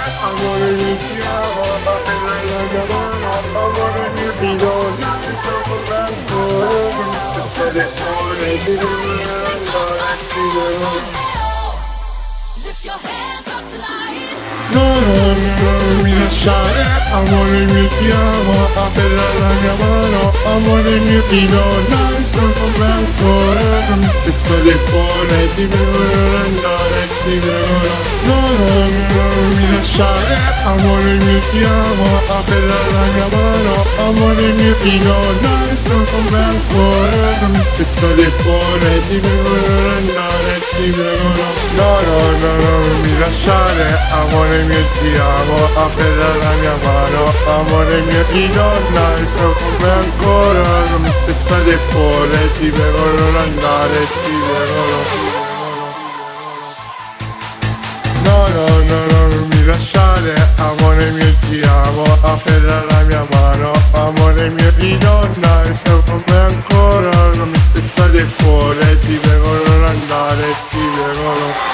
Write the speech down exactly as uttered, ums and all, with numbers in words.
amore mio ti amo, afferrai la mia mano, amore mio ti dono, sono ancora, tutte le ore ti devo andare, ti devo. Lift your hands up tonight. No, no, no, non mi lasciare, amore mio ti amo, afferrai la mia mano, amore mio ti dono, sono con me ancora, tutte le ore ti devo andare, ti devo. No, no, no, non mi lasciare, amore mio ti amo, afferrai la mia mano, amore mio ti dono, sono con me ancora, tutte le ore ti devo andare, ti devo. No, no, no, no, non mi lasciare, amore mio ti amo, afferrai la mia mano, amore mio ti dono, sono con me ancora, tutte le ore ti devo andare, ti devo. No, no, no, no, non mi lasciare, amore mio ti amo, afferra la mia mano, amore mio ti donna, e sto con me ancora, non mi spetta del cuore, ti devono andare, ti devono.